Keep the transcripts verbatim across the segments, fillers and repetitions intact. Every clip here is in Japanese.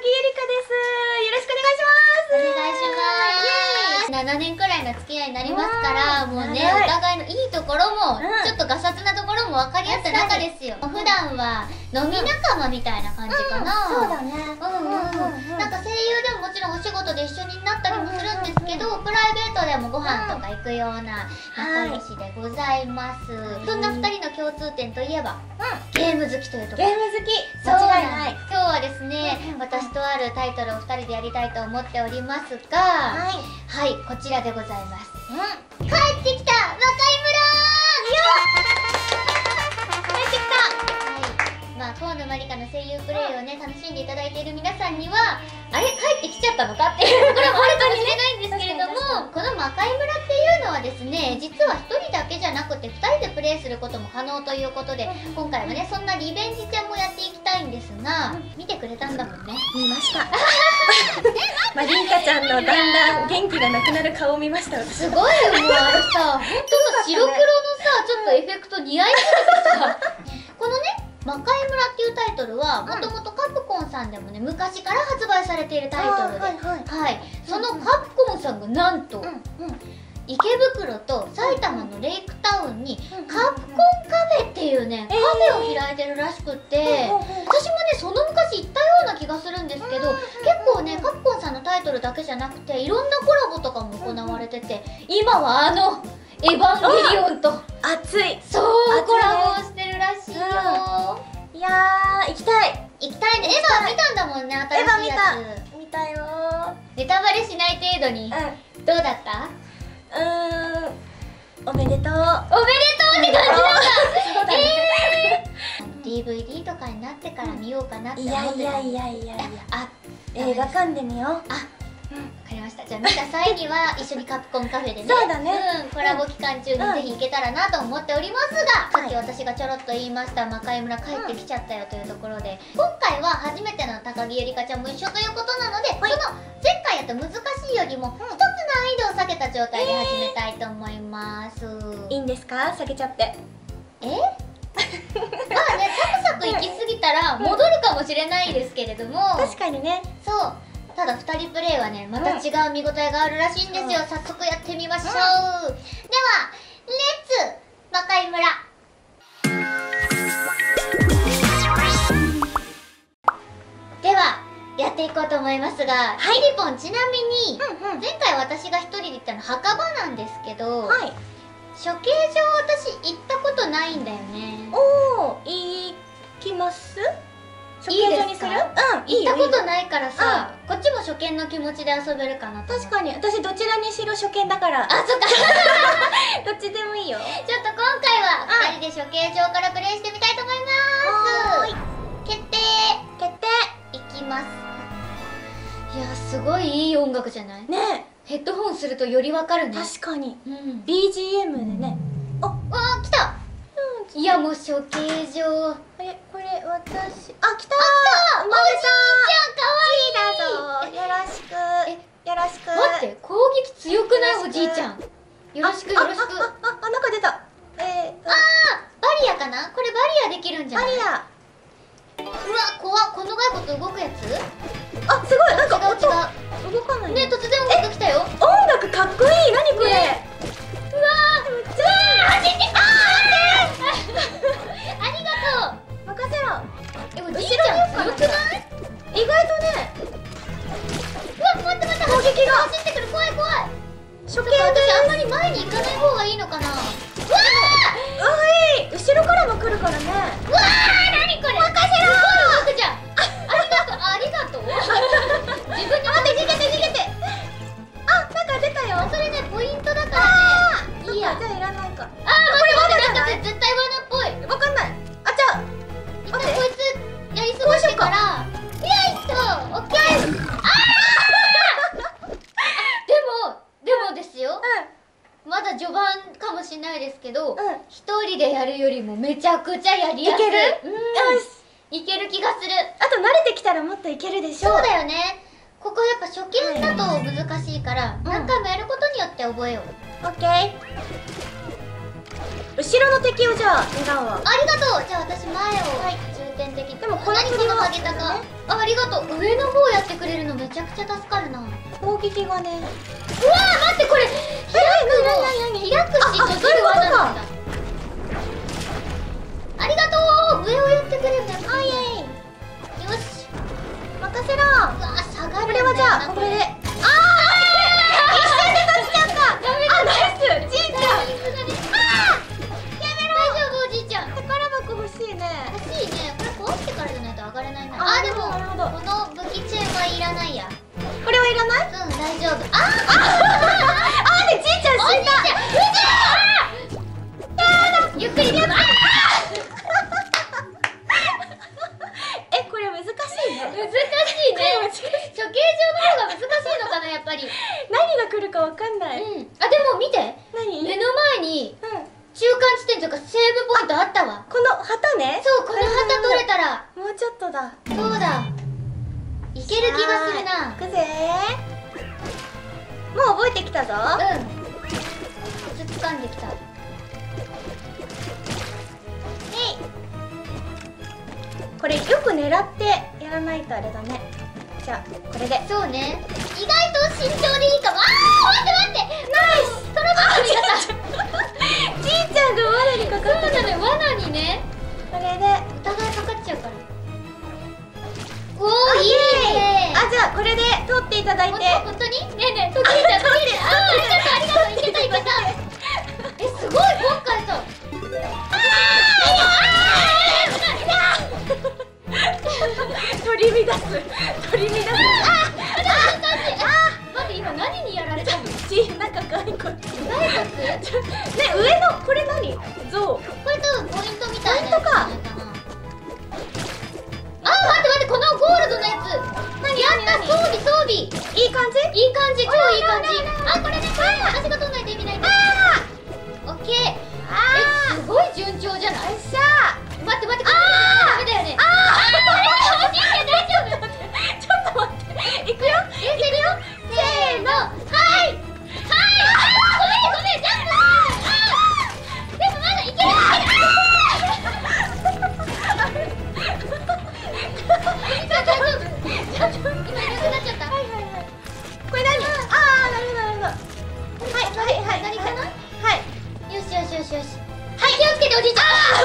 りかです。よろしくお願いします。お願いします。 ななねんくらいの付き合いになりますから、もうね、お互いのいいところも、ちょっとガサツなところも分かり合った仲ですよ。普段は飲み仲間みたいな感じかな。 そうだね。 うんうんうん。なんか声優でももちろんお仕事で一緒になったりもするんですけど、プライベートでもご飯とか行くような仲良しでございます。そんなふたりの共通点といえば、ゲーム好きというところ。 ゲーム好き。 間違いない。今日はですね、私とあるタイトルをふたりでやりたいと思っておりますが、はい、こちらでございます。帰ってきた魔界村。帰ってきた。まあ河野まりかの声優プレイをね楽しんでいただいている皆さんには、あれ帰ってきちゃったのかっていうところもあるかもしれないんですけれども、この魔界村っていうのはですね、実はひとりだけじゃなくてふたりでプレイすることも可能ということで、今回はねそんなリベンジ戦もやっていきたいんですが、見てくれたんだもんね。 見ました。まありんかちゃんのだんだん元気がなくなる顔を見ました。 すごいよ、もうあれさ、ほんとさ、白黒のさちょっとエフェクト似合いすぎてさこのね魔界村っていうタイトルはもともとカプコンさんでもね昔から発売されているタイトルで、はい、そのカプコンさんがなんと池袋と埼玉のレイクタウンにカプコンカフェっていうねカフェを開いてるらしくって、私もねその昔行ったような気がするんですけど、結構ねカプコンさんのタイトルだけじゃなくていろんなコラボとかも行われてて、今はあのエヴァンゲリオンと熱い、 そうコラボをしてるらしいよ。 いやー行きたい行きたいね。エヴァ見たんだもんね、新しいやつ。 見たよー。 ネタバレしない程度にどうだった？ うーん、おめでとう。おめでとうって感じなんだ。えー、ディーブイディー とかになってから見ようかなって思ってた。 いやいやいやいやいや、 あ、 映画館で見よう。あ、 わかりました。じゃあ見た際には一緒にカプコンカフェでね、 そうだね、 うん、コラボ期間中にぜひ行けたらなと思っておりますが、さっき私がちょろっと言いました魔界村帰ってきちゃったよというところで、今回は初めての高木ゆりかちゃんも一緒ということなので、その前回やった難しいよりも一つ難易度を下げた状態で始めたいと思います。 いいんですか、下げちゃって。 えまあね、サクサク行き過ぎたら戻るかもしれないですけれども、 確かにね。 そう、ただふたりプレイはねまた違う見応えがあるらしいんですよ。早速やってみましょう。ではレッツ魔界村。ではやっていこうと思いますが、はい、リポン、ちなみに、うんうん、前回私が一人で行ったの墓場なんですけど、はい、処刑場私行ったことないんだよね。 おお、行きます？処刑場にする？うん、 行ったことないからさ、こっちも初見の気持ちで遊べるかなと。 確かに、私どちらにしろ初見だから。 あ、そっかどっちでもいいよ。ちょっと今回はふたりで処刑場からプレイしてみたいと思います。決定決定。 いきます。いや、すごいいい音楽じゃない？ね。ヘッドホンするとよりわかるね。 確かに、うん、ビージーエム でね。 あ、わあ、来た。いや、もう処刑場。 え、これ私、あ、来たー。 あ、来た。おじいちゃんかわいい。 だぞ。よろしく。え、よろしく。 待って、攻撃強くない？おじいちゃん。よろしくよろしく。 あ、あ、あ、なんか出た。えー、あー、バリアかな？これバリアできるんじゃない？バリア。うわ、怖っ。この骸骨動くやつ？ あ、すごい。なんか音動かないね。突然音楽来たよ。 音楽かっこいい。何これ？うわー、うわー、走ってきた。ありがとう。 任せろ。 え、おじいちゃん強くない？ 意外とね。 うわ、待って待って、攻撃が走ってくる。怖い怖い。 処刑、 私あんまり前に行かない方がいいのかな。うわー、おい、後ろからも来るからね。 うわー、何これ。任せろ。すごい動くじゃん。ありがとう、ありがとう。自分に待って、逃げて逃げて。あ、なんか出たよ。 それね、ポイントだからね。いいや。 じゃあいらないか。あー、 これまだなんか絶対罠っぽい。 わかんない。あ、じゃあ一旦こいつやり過ごしてから。よいしょ、オッケー。あーでも、でもですよ、まだ序盤かもしれないですけど、一人でやるよりもめちゃくちゃやりやすい。いける。よし、いける気がする。 あと慣れてきたらもっといけるでしょ。 そうだよね。ここやっぱ初見だと難しいから何回もやることによって覚えよう。 オッケー。後ろの敵をじゃあ狙うわ。 ありがとう。じゃあ私前を中点的。 でもこの何このハゲタカ、 ね、 あ、ありがとう。上の方やってくれるのめちゃくちゃ助かるな。 攻撃がね。 うわー、待って、これ開くの、開くし閉じる技なんだ。ありがとう。上をやってくれるんだ。 あ、イエイ。 よし、 任せろ。 うわー、下がるんだよな。 これはじゃあこれで。ああ、一瞬で閉じちゃった。 ダメだ。 あ、ナイス、じいちゃん。 タイミングがね。あー、やめろ。大丈夫、おじいちゃん。 宝箱欲しいね。 欲しいね。これ壊してからじゃないと上がれないな。 あー、 あー、でもなるほど。 この武器チェーンはいらないや。 これはいらない？ うん、大丈夫。あー、 あー、でじいちゃん死んだ。 ゆっくりで。あー、 え、これ難しいね。 難しいね。処刑場の方が難しいのかな、やっぱり。 何が来るかわかんない。 うん。あ、でも見て。 何？ 目の前にうん。 中間地点というかセーブポイントあったわ。 この旗ね。 そう、この旗取れたら。 もうちょっとだ。 そうだ。いける気がするな。 行くぜー。もう覚えてきたぞ。 うん。コツ掴んできた。 これよく狙ってやらないとあれだね。じゃあこれで。 そうね。意外と慎重でいいかも。あー、待って待って。ナイス。トラバになった。 じいちゃんが罠にかかった。 そうなのよ、罠にね。 これで。 お互いかかっちゃうから。おー、いいね。 あ、じゃあこれで取っていただいて。 本当に？ねえねえ、途切れちゃう、途切れちゃう。あー、ありがとう、ありがとう。いけた、いけた。え、すごい、今回さ。 取り乱す。取り乱す。ああ、待って、今何にやられたの？ ち、なんか骸骨。 骸骨？ ね、上のこれ何？象。 これ多分ポイントみたいなやつじゃないかな。 ポイントか。 あー、待って待って、このゴールドのやつ。やった、装備装備。いいいい感じ？ い感じ、超いい感じ。あ、これね、これね、私が取んないと意味ないんだ。オッケー。え、すごい順調じゃない？ よっしゃー。 待って待って、これダメだよね。あー、おじいちゃん大丈夫？ ちょっと待って。いくよ。 え、いくよ。せーの、はいはい。あー、ごめんごめん、ジャンプ。あー、でもまだいける。大丈夫。今いなくなっちゃった。 はいはいはい。これ何？ああ、なるほどなるほど。はいはいはい。 何かな？ はい。 よしよしよしよし。はい、気をつけておじいちゃん。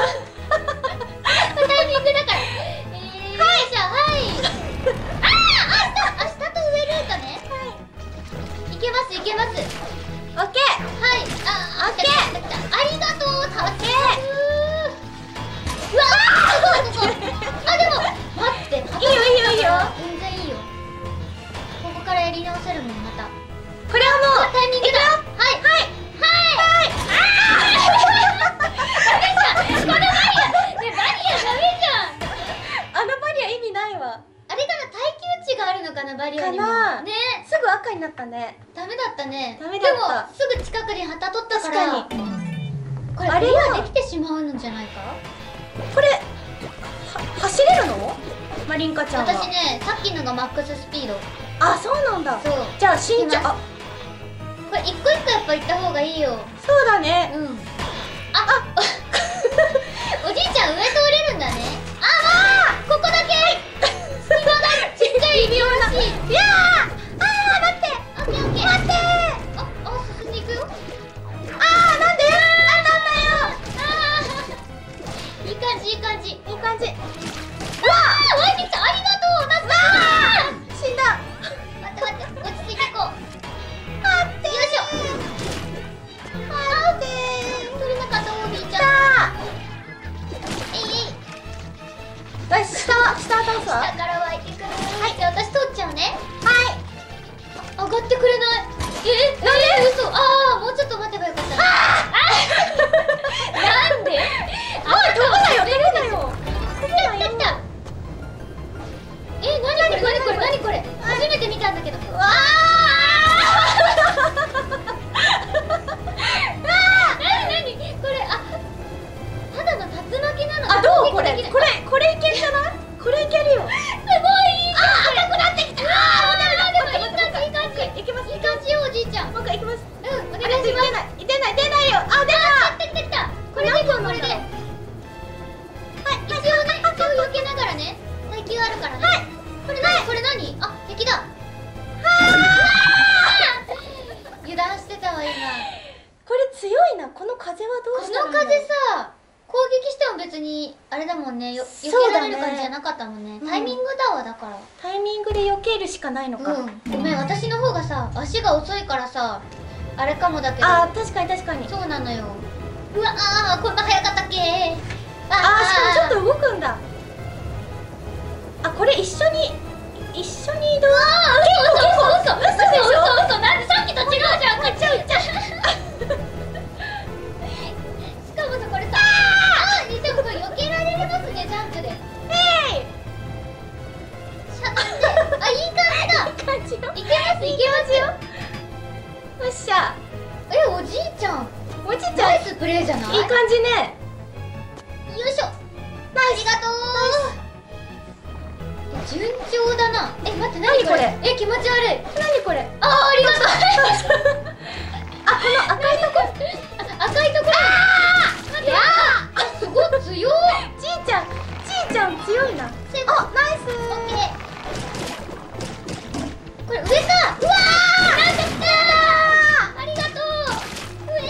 タイミングだから。えー、よいしょ、はい。ああ、あ、下、下と上ルートね。いけますいけます。 オッケー。 はい、あ、オッケー。ありがとう、助ける。うわあ、すごいすごい。あ、でも、待って。 いいよいいよいいよ。 全然いいよ。ここからやり直せるもん、また。 これはもうタイミングだ。はいはいはい。ダメじゃん。これバリア。ね、バリアダメじゃん。 あのバリア意味ないわ。 あれかな、耐久値があるのかな、バリアにも。 かな。 ね、 すぐ赤になったね。 ダメだったね。 ダメだった。 でもすぐ近くに旗取ったから。 確かに。 これあれはできてしまうんじゃないか。 これは走れるの？マリンカちゃんは。 私ね、さっきのがマックススピード。 あ、そうなんだ。 そう。 じゃあ身長。あ、 これ一個一個やっぱ行った方がいいよ。 そうだね。 うん。あ、あ、おじいちゃん上通れるんだね。あ、まあ、ここだけ。隙間がちっちゃい微妙な。いやー、あー、待って。オッケーオッケー。待って。あ、あ、進んでいくよ。 あー、なんで？なんなんだよ。 あー、いい感じいい感じ。いい感じ。 うわー、湧いてきた。ありがとう。ナス。 死んだ。 待って待って、落ち着いていこう。 待って。 よいしょ。待って。取れなかったおじいちゃん。えいえい。 何？あ、敵だ。油断してたわ今。 これ強いな。この風はどうこしたらいいの風さ、攻撃しても別にあれだもんね。よ避けられる感じじゃなかったもんね。 うんタイミングだわだから。 タイミングで避けるしかないのか。 うん。ごめん、私の方がさ足が遅いからさあれかもだけど。 あー、確かに確かに。 そうなのよ。うわあ、こんな早かったっけ。ああー、しかもちょっと動くんだ。あ、これ一緒に一緒に移動。 ああ、嘘嘘嘘嘘嘘嘘嘘。なんでさっきと違うじゃん。こっち行っちゃう。しかもさこれさ、ああ、でもこれ避けられますね、ジャンプで。 えい。 しゃがんで、あ、いい感じだ。 感じよ。 いけますいけますよ。 よっしゃ。 え、おじいちゃん、 おじいちゃん、 ナイスプレーじゃない？ いい感じね。 よいしょ。ありがとう。順調だな。え、待って、何これ？ 何こえ、気持ち悪い。 何これ。 あー、ありがとう。 あ、この赤いとこ。 あ、赤いところ。あー、待って。あ、すごい強い。 ちーちゃん、ちーちゃん強いな。 セーブ。 あ、ナイス。 オッケー。これ上か。うわー、なんか来たー。ありがとう。上。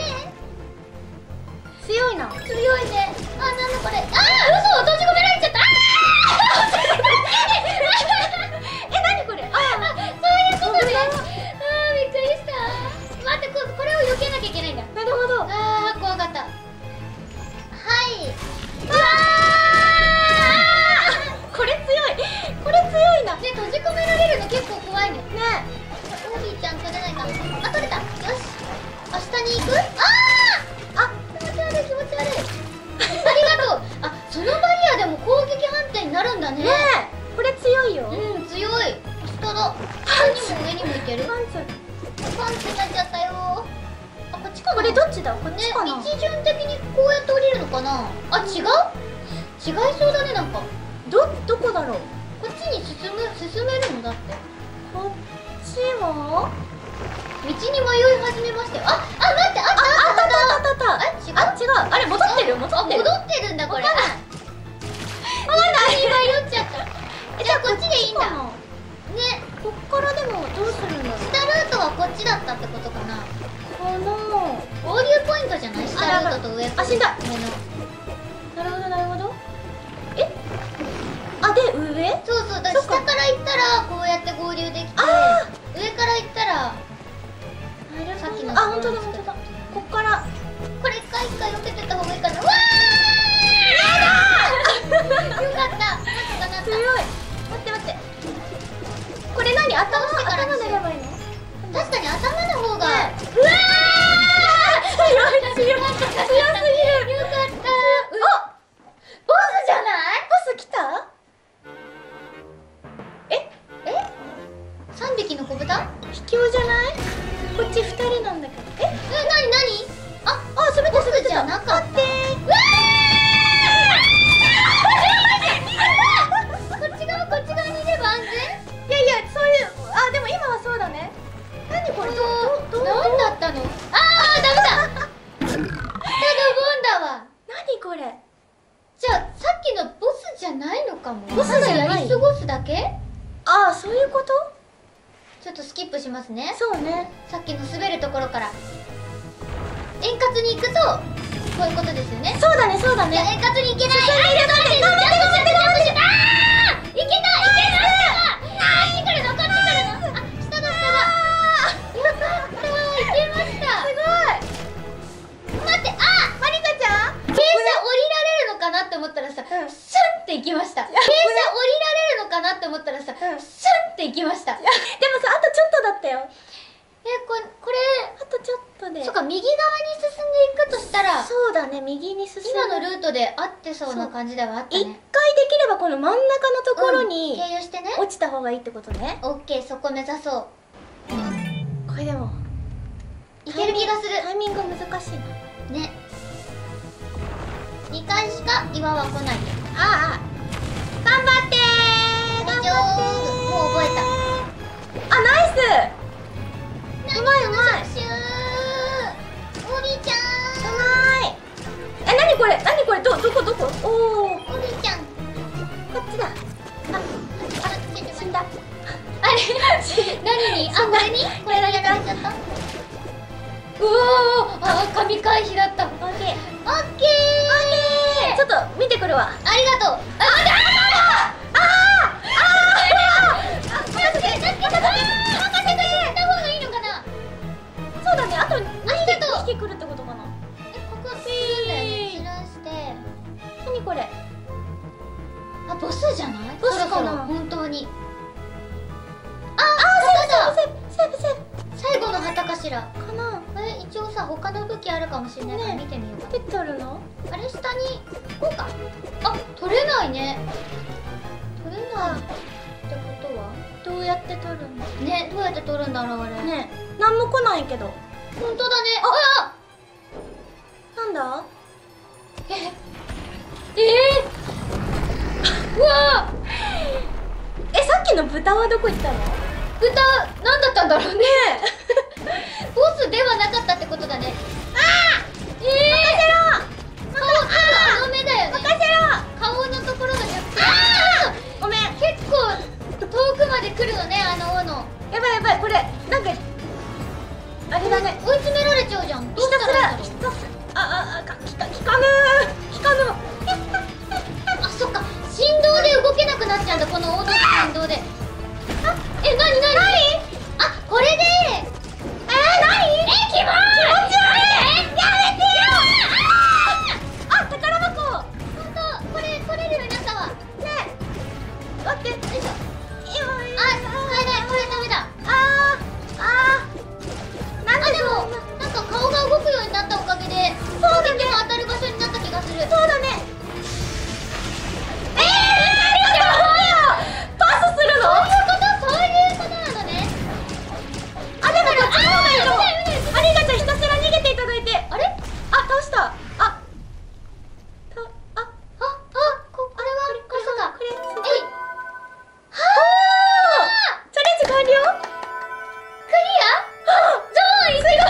強いな。 強いね。あ、なんだこれ。あー、嘘、閉じ込められちゃった。あえ、何これ。あー、そういうことね。あー、びっくりした。待って、こ、これを避けなきゃいけないんだ。 なるほど。 あー、怖かった。はい。うわー。 これ強い。これ強いな。 ね、閉じ込められるの結構怖いね。 ね。 オービーちゃん取れないかな。あ、取れた。よし。あ、下に行く。あー、あ、気持ち悪い、気持ち悪い。ありがとう。あ、そのバリアでも攻撃判定になるんだね。 ねえ、これ強いよ。 うん、強い。下だ。下にも上にもいける。 パンツ。 パンツになっちゃったよ。あ、こっちかな。 これどっちだ。こっね、 ちかな。 道順的にこうやって降りるのかな。あ、違う。違いそうだね、なんか。 ど、どこだろう。 こっちに進む、進めるのだって。 こっちは。 道に迷い始めましたよ。あ、あ、待って、あったあったあったあったあったあった。 あ、違う。 あ、違う。あれ、戻ってる。戻あ、 ってる。 戻ってるんだこれ。 わかんない。 わかんない。迷っちゃった。じゃあこっちでいいんだ。ね、 こっからでもどうするんだろう。 下ルートはこっちだったってことかな。 この。 合流ポイントじゃない？下ルートと上とあ、死んだ。 上の。 なるほどなるほど。え？あ、で上？ そうそう。だから下から行ったらこうやって合流できて、 あ上から行ったらあ、 さっきのあ、本当だ本当だ。こっから。 これ一回一回避けてた方がいいかな。うわー！よかった。なんとかなった。 強い。待って待って。これ何？頭倒してからに頭しようでやばいの？ 確かに頭の方が、 ねうわー！ 強い強い強すぎる。 よかった。 お、 ボスじゃない？ ボス来た？え？ え？三匹の子豚？ 秘境じゃない？こっち二人なんだけど。え？ え、なになに？あ、 あ、滑った滑ってた。 じゃなかった。 待ってうわー！こっち側こっち側にいれば安全？ いやいや、そういう、あ、でも今はそうだね。何これ？どどどなんだったの？あー、ダメだ。下ドボンだわ。 何これ？ じゃあさっきのボスじゃないのかも。 ボスじゃないただやり過ごすだけ？ ああ、そういうこと？ ちょっとスキップしますね。 そうね。 さっきの滑るところから円滑に行くとこういうことですよね。 そうだね、そうだいや、 ね。 円滑に行けない。 進んでるあ、頑張って頑張って頑張って頑張って。あー、いけたいけた。あー、こっち来るのこっち来るの。あ、下だ下だ。よかった、いけました。 すごい。 待って、あー、 マリカちゃん？ 傾斜降りられるのかなって思ったらさ、 うんスンって行きました。傾斜降りられるのかなって思ったらさ、 うんスンって行きました。 いや、でもさ、あとちょっとだったよ。 え、これ、これ、 あとちょっとで。 そっか、右側に進んでいくとしたら、 そうだね、右に進む。 今のルートで合ってそうな感じではあった一回でね。 きればこの真ん中のところうんに経由してね。 落ちた方がいいってことね。 オッケー、そこ目指そう。 これでもいける気がする。 タイミング難しいな。 ね。にかいしか岩は来ない。 ああ、頑張ってー。 大丈夫。もう覚えた。 あ、ナイス。うまいうまい。 シュー。おびちゃうまい。え、なにこれ？なにこれ？どどこどこ？おお、 ん。おびちゃん。 こっちだ。あ、 あ、 あ、死んだ。 何に？あ、これに？これだけられちゃった。うわー、あ、神回避だった。オッケー。オッケー。オッケー。 ちょっと見てくるわ。 ありがとう。あ、ああああ。任せて、任せて、任せて。した方がいいのかな。 そうだね。あと、ありがとう。 にひき来るってことかな。 え、ここするんだよね。散らして。 何これ。 あ、ボスじゃない？ ボスかな。 本当に。 ああ、セーブセーブセーブセーブ。 最後の旗かしら。 かな。 え、一応さ、他の武器あるかもしれないから見てみようか。 ペットあるの？ あれ下にこうか。あ、取れないね。取れないってことはどうやって取るの？ ね、どうやって取るんだろうあれ。 ね、なんも来ないけど。 本当だね。あ、 なんだ？ え、えー、うわえ、さっきの豚はどこ行ったの？ 豚、なんだったんだろうね。ボスではなかったってことだね。ああ、ええー、顔、あの目だよね。任せろ。顔のところが逆。ああ、ごめん。結構遠くまで来るのね、あの斧。 やばいやばい、これなんかあれだね。 追い詰められちゃうじゃん。どうしたらいいんだろう。 ひたすら、あああ、か、きか、きかぬー、きかぬ。 あ、そっか。振動で動けなくなっちゃうんだ、この斧の振動で。あ、え、なになに？あ、これで。えー、なに？え、キモい。気持ち悪い。やめてよ。あ、宝箱。本当、これ取れるよ、中は。ね。 待って、よいしょ。 あ、使えない、これダメだ。 あー、あー。なんででも、なんか顔が動くようになったおかげで、そうだね。当たる場所になった気がする。 そうだね。えー、パスするの？ そういうこと、そういうことなのね。 あ、でもこっちの方がいいの。ありがとう、ひたすら逃げていただいて。あれ？あ、倒した。あ、た、あ、 あ、あ、こ、これは、これそうか。 これ、すごい。 えい。はあ。 チャレンジ完了。 クリア？ゾーンいちごクリア。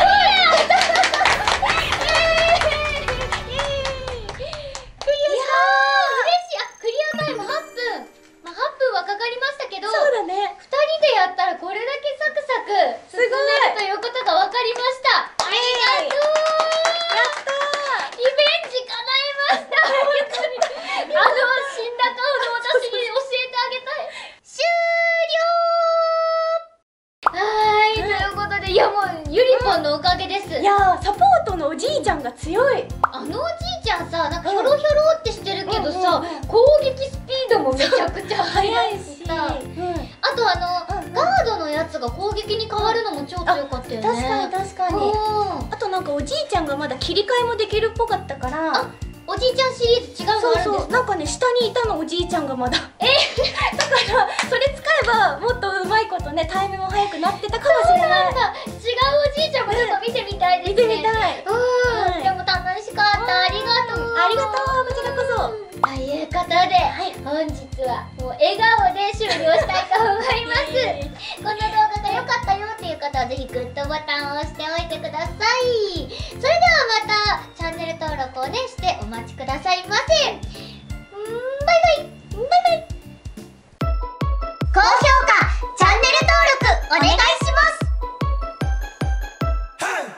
おじいちゃんが強い。 あのおじいちゃんさ、なんかひょろひょろってしてるけどさ、攻撃スピードもめちゃくちゃ速いしさ、あとあのガードのやつが攻撃に変わるのも超強かったよね。 確かに確かに。あとなんかおじいちゃんがまだ切り替えもできるっぽかったから。あ、 おじいちゃんシリーズ違うのあるんですか？そうそう、 なんかね、下にいたのおじいちゃんがまだ。えだからそれ使えばもっとうまいことね、タイムも速くなってたかもしれない。 そうなんだ。違うおじいちゃんもちょっと見てみたいですね。 見てみたい。 うん、でも楽しかった。ありがとう。 ありがとう、こちらこそ。 ということで、本日はもう笑顔で終了したいと思います。この動画が良かったよっていう方はぜひグッドボタンを押しておいてください。それではまたチャンネル登録をねしてお待ちくださいませ。